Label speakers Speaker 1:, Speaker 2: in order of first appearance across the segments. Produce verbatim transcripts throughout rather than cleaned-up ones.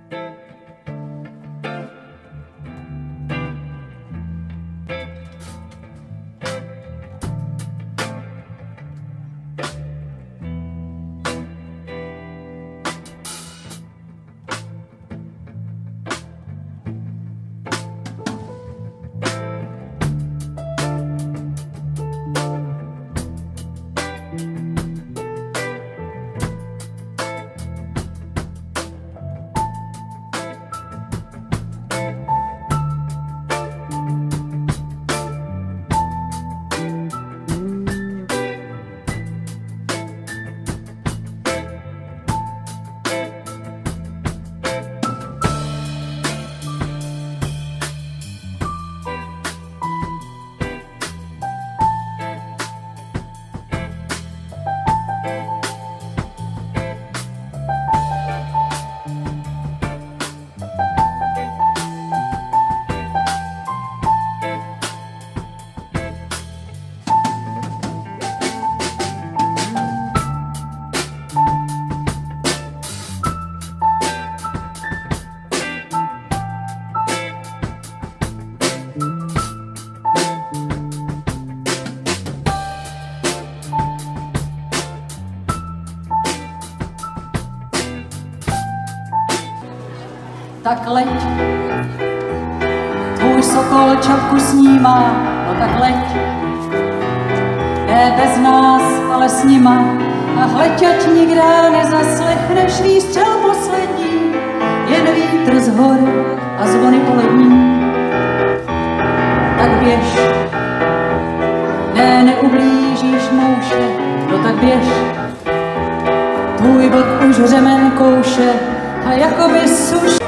Speaker 1: Tak leď, tvůj sokol čapku snímá, no tak leď, ne bez nás, ale s nima, a hleď, ať nikdy nezaslechneš výstřel poslední, jen vítr z hor a zvony polední. Tak běž, ne, neublížíš mouše, no tak běž, tvůj vlk už řemen kouše a jakoby suš.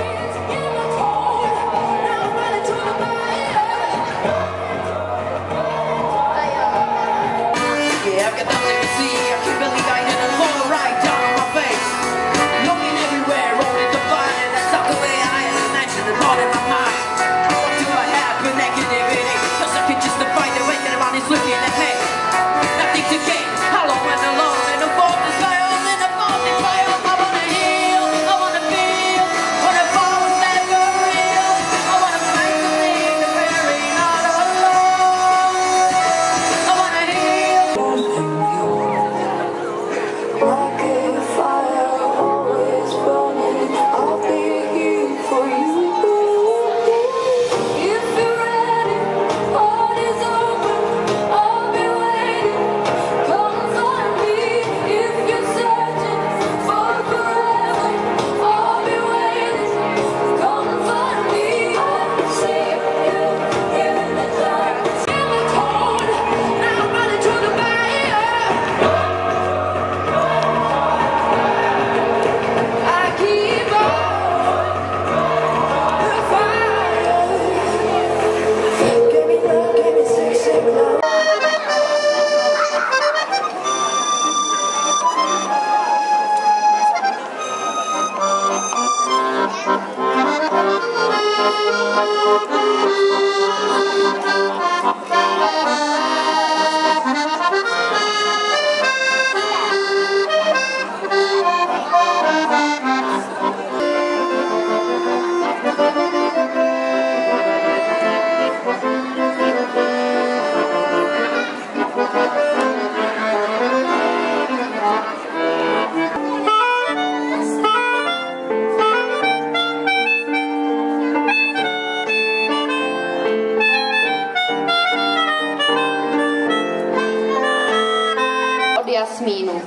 Speaker 2: Jasmínu.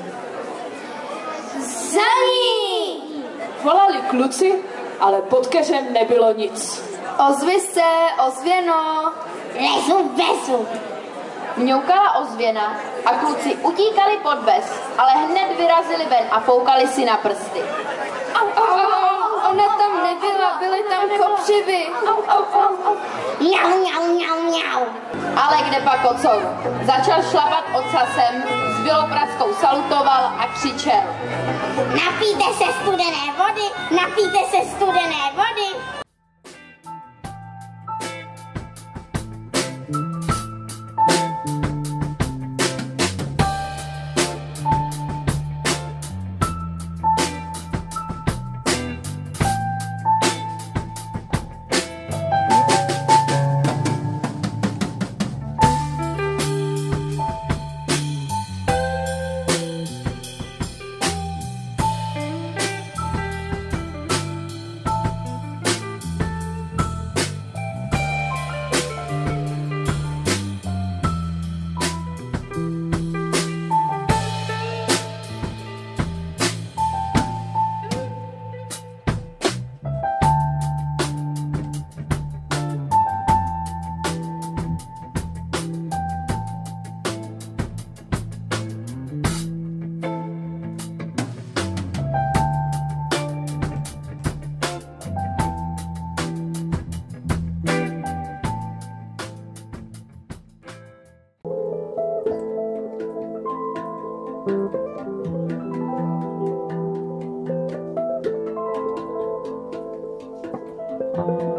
Speaker 2: Za ní!
Speaker 3: Volali kluci, ale pod keřem nebylo nic.
Speaker 2: Ozvi se, ozvěno.
Speaker 4: Lezu, bezu.
Speaker 2: Mňoukala ozvěna a kluci utíkali pod bez, ale hned vyrazili ven a foukali si na prsty. Au, au, au, ona tam nebyla, byly tam kopřivy. Au, au, au, au.
Speaker 4: Mňau, mňau, mňau, mňau.
Speaker 2: Ale kde pak kocour? Začal šlapat ocasem, s Bělopraskou salutoval a křičel.
Speaker 4: Napijte se studené vody, napijte se studené vody.
Speaker 1: Thank you.